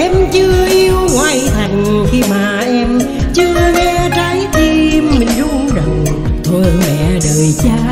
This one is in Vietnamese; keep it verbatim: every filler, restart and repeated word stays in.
em chưa yêu ngoại thành, khi mà em chưa nghe trái tim mình rung động. Thôi mẹ đời cha